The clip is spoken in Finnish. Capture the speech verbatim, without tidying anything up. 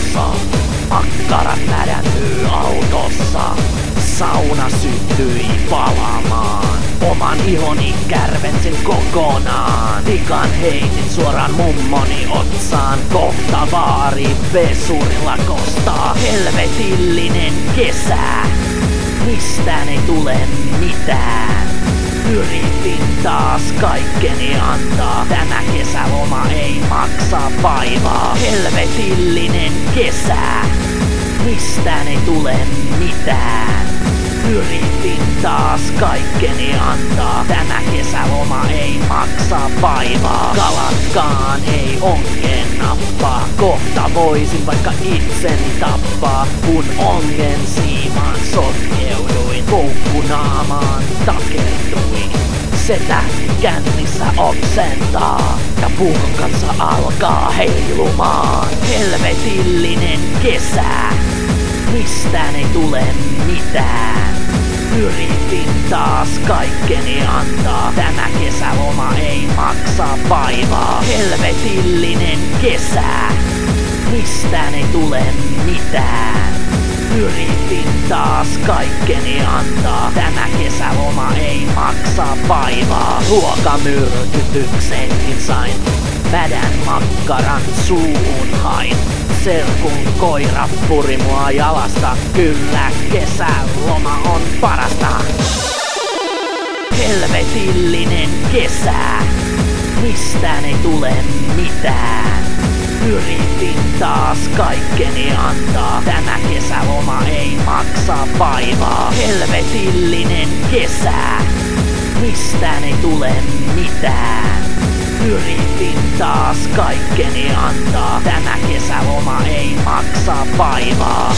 tossa. Makkarat mädäntyy autossa. Sauna syttyi palamaan. Oman ihoni kärvensin kokonaan. Tikan heitin suoraan mummoni otsaan. Kohta vaari vesurilla kostaa. Helvetillinen kesä, mistään ei tule mitään. Yritin taas kaikkeni antaa. Tämä kesäloma ei maksa vaivaa. Helvetillinen kesä, mistään ei tule mitään. Yritin taas kaikkeni antaa. Tämä kesäloma ei maksa vaivaa. Kalatkaan ei ongen nappaa. Kohta voisin vaikka itseni tappaa. Kun ongen siimaan sotkeuduin, koukkunaamaan takertuin. Setä kännissä oksentaa ja puukon kanssa alkaa heilumaan. Helvetillinen kesä, mistään ei tule mitään. Yritin taas kaikkeni antaa. Tämä kesäloma ei maksa vaivaa. Helvetillinen kesä, mistään ei tule mitään. Yritin taas kaikkeni antaa. Tämä kesäloma ei maksa vaivaa. Ruokamyrkytyksenkin sain. Mädän makkaran suuhun hain. Serkun koira puri mua jalasta. Kyllä kesäloma on parasta. Helvetillinen kesä, mistään ei tule mitään. Yritin taas kaikkeni antaa. Tämä kesäloma ei maksa vaivaa. Helvetillinen kesä, mistään ei tule mitään. Yritin taas kaikkeni antaa. Tämä kesäloma ei maksa vaivaa.